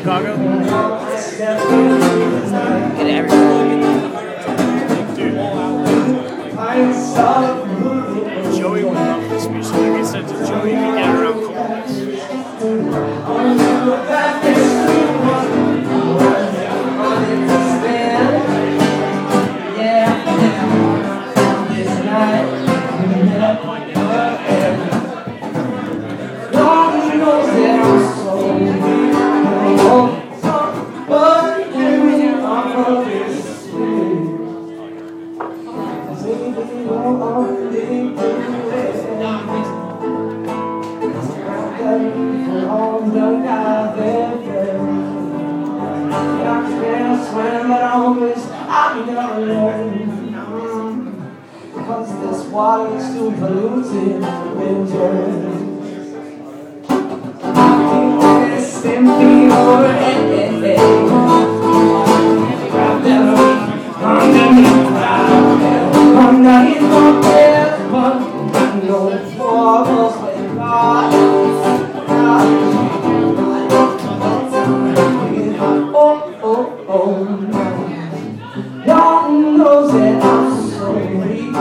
Chicago? Get everybody. Dude. Joey would love this music. Like I said to Joey, you can get around coolness. Because this water is too polluted with dirt. It's simply over underneath my breath, but I know the falls with God. God knows that I'm so weak.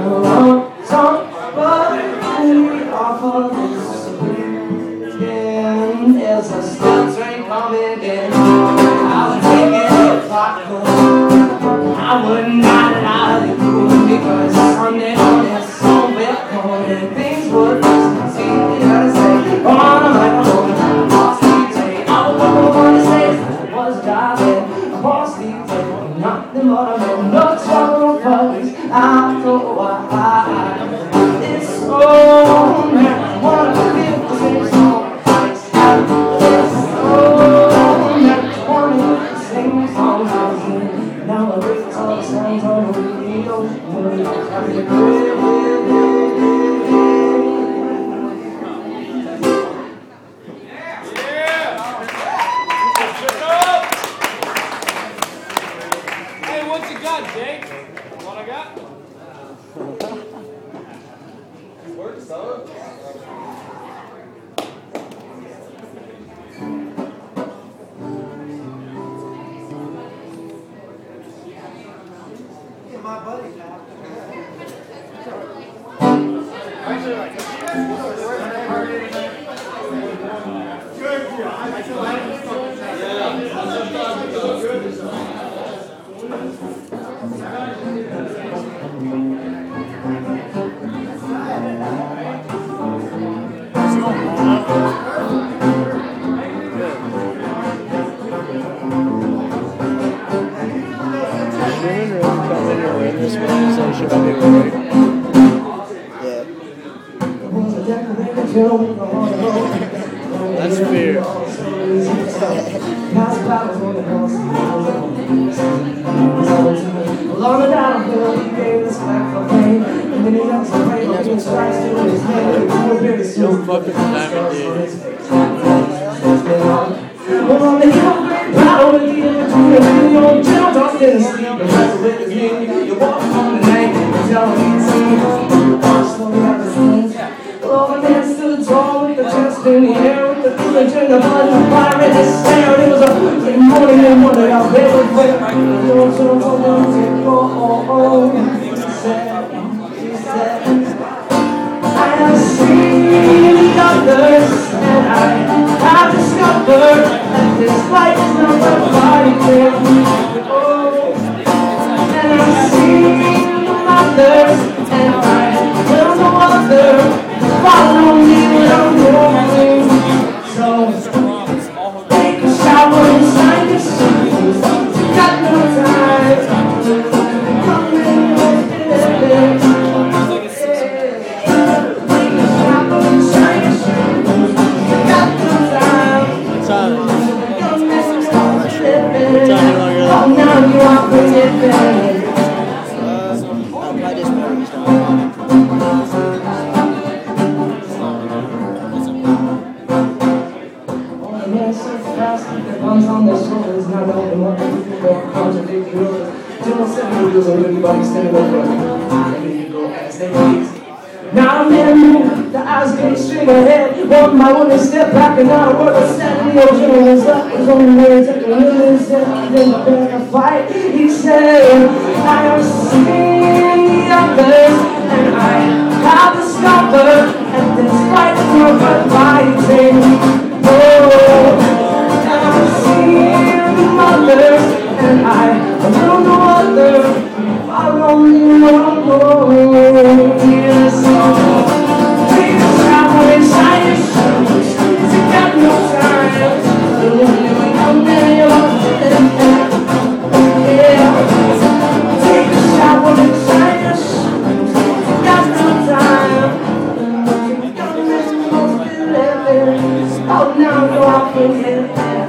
There's a still train coming in. I was taking a clock home. I would not allow you because Sunday morning is so wet cold and things would seem to say on a microphone. I lost the day. All I wanted to say is I was driving. I lost the day. Nothing but a man. No trouble fuzz. I know why. It's so mad. I wanna feel the same song. Now I read all the songs on the radio. Hey, what you got, Jake? What I got? Work, son. My buddy now. That's fair. Yo, fucking diamond, dude. In the air with the coolage and the blood and fire in his stare. It was a morning and morning out there with wet. He said, I have seen the others and I have discovered that this life is not a party trick. And I've seen the others and I will no other follow me when I'm going. So take a shower inside your shoes. Got no time. Come in with it. Take a shower inside your shoes. Got no time. Come in with it. Oh, now you are forgiven. On their shoulders, not knowing what to do, or contradicting orders. General 7 wheels on everybody standing over. And then you go as they please. Now I'm in the mood. The eyes can't straight ahead. One by one they step back and not a word was said. The ocean was up, was on the way, took a little step, then back a fight. He said, I have seen the others, and I have discovered that despite your fighting, oh, I've seen the mothers, and I know no other. I only want more. Yes, take a shower inside your shoes. You got no time. I'm in your yeah. Take a shower inside your shoes. You got no time. Oh, now go off and get there.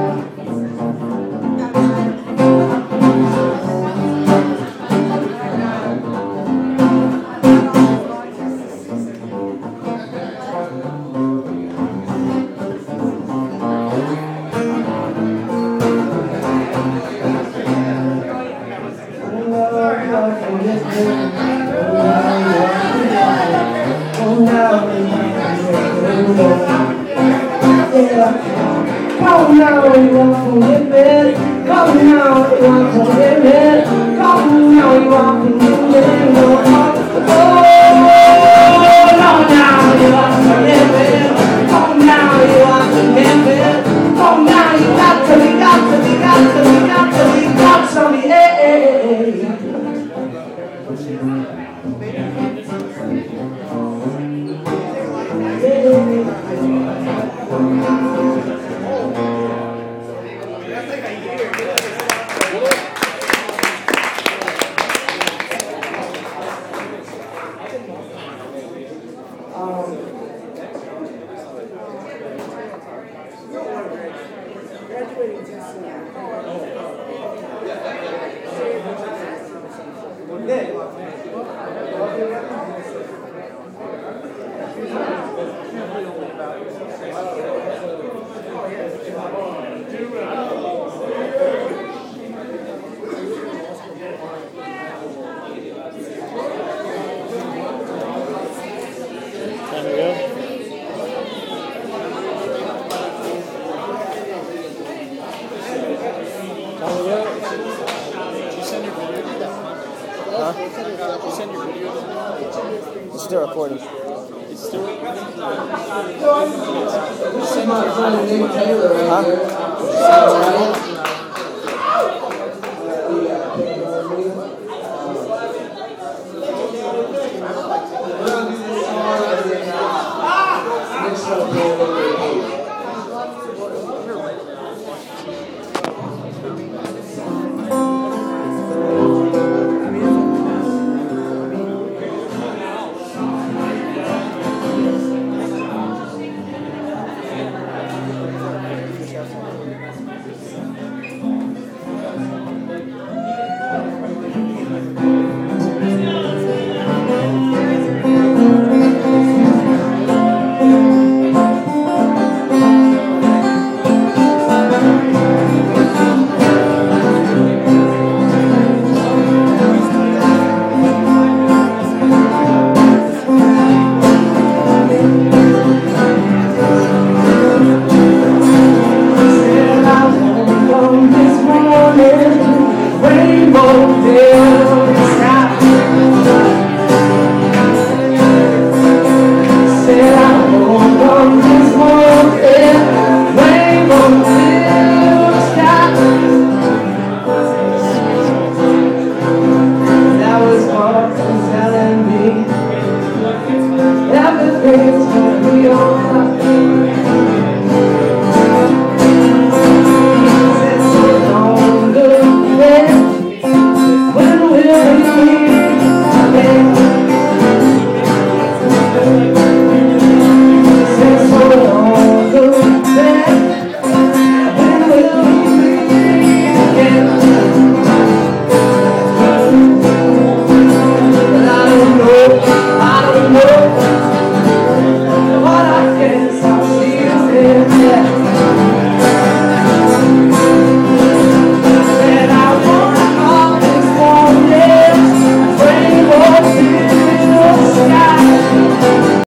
It's still recording. It's still This is my friend Nick Taylor right here.